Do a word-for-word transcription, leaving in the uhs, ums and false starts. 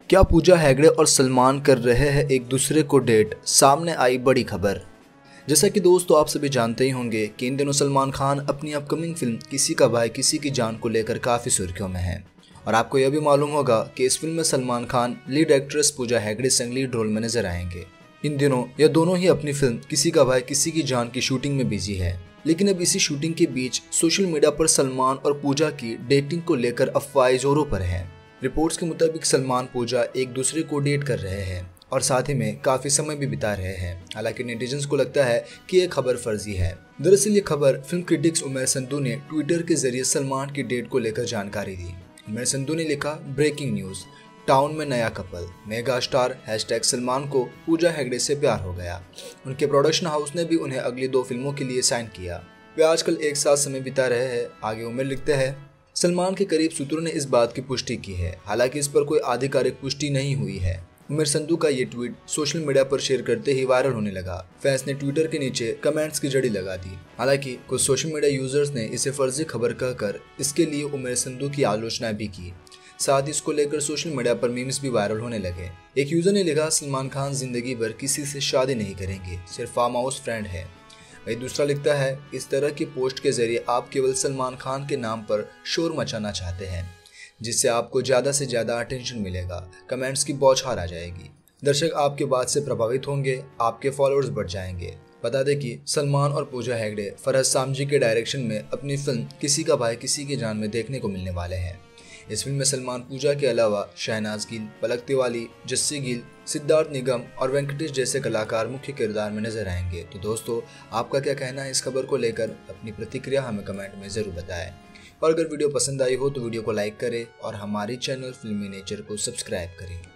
क्या पूजा हेगड़े और सलमान कर रहे हैं एक दूसरे को डेट, सामने आई बड़ी खबर। जैसा कि दोस्तों आप सभी जानते ही होंगे कि इन दिनों सलमान खान अपनी अपकमिंग फिल्म किसी का भाई किसी की जान को लेकर काफ़ी सुर्खियों में है। और आपको यह भी मालूम होगा कि इस फिल्म में सलमान खान लीड एक्ट्रेस पूजा हेगड़े संग लीड रोल में नजर आएंगे। इन दिनों यह दोनों ही अपनी फिल्म किसी का भाई किसी की जान की शूटिंग में बिजी है। लेकिन अब इसी शूटिंग के बीच सोशल मीडिया पर सलमान और पूजा की डेटिंग को लेकर अफवाहें जोरों पर है। रिपोर्ट्स के मुताबिक सलमान पूजा एक दूसरे को डेट कर रहे हैं और साथ ही में काफी समय भी बिता रहे हैं। हालांकि नेटिजन्स को लगता है कि यह खबर फर्जी है। दरअसल ये खबर फिल्म क्रिटिक्स उमेर संधू ने ट्विटर के जरिए सलमान की डेट को लेकर जानकारी दी। उमेर संधू ने लिखा, ब्रेकिंग न्यूज, टाउन में नया couple, mega star hashtag Salman को पूजा हेगड़े से प्यार हो गया। उनके प्रोडक्शन हाउस ने भी उन्हें अगली दो फिल्मों के लिए साइन किया। वे आजकल एक साथ समय बिता रहे हैं। आगे उमेर लिखते हैं, सलमान के करीब सूत्रों ने इस बात की पुष्टि की है, हालांकि इस पर कोई आधिकारिक पुष्टि नहीं हुई है। उमेर संधू का ये ट्वीट सोशल मीडिया पर शेयर करते ही वायरल होने लगा। फैंस ने ट्विटर के नीचे कमेंट्स की जड़ी लगा दी। हालांकि कुछ सोशल मीडिया यूजर्स ने इसे फर्जी खबर कहकर इसके लिए उमेर संधू की आलोचना भी की। साथ ही इसको लेकर सोशल मीडिया पर मीम्स भी वायरल होने लगे। एक यूजर ने लिखा, सलमान खान जिंदगी भर किसी से शादी नहीं करेंगे, सिर्फ फार्म हाउस फ्रेंड है। वही दूसरा लिखता है, इस तरह की पोस्ट के जरिए आप केवल सलमान खान के नाम पर शोर मचाना चाहते हैं, जिससे आपको ज़्यादा से ज़्यादा अटेंशन मिलेगा, कमेंट्स की बौछार आ जाएगी, दर्शक आपके बात से प्रभावित होंगे, आपके फॉलोअर्स बढ़ जाएंगे। बता दें कि सलमान और पूजा हेगड़े फरहत सामजी के डायरेक्शन में अपनी फिल्म किसी का भाई किसी की जान में देखने को मिलने वाले हैं। इस फिल्म में सलमान पूजा के अलावा शहनाज गिल, पलक तिवारी, जस्सी गिल, सिद्धार्थ निगम और वेंकटेश जैसे कलाकार मुख्य किरदार में नजर आएंगे। तो दोस्तों आपका क्या कहना है इस खबर को लेकर? अपनी प्रतिक्रिया हमें कमेंट में जरूर बताएं। और अगर वीडियो पसंद आई हो तो वीडियो को लाइक करें और हमारी चैनल फिल्मी नेचर को सब्सक्राइब करें।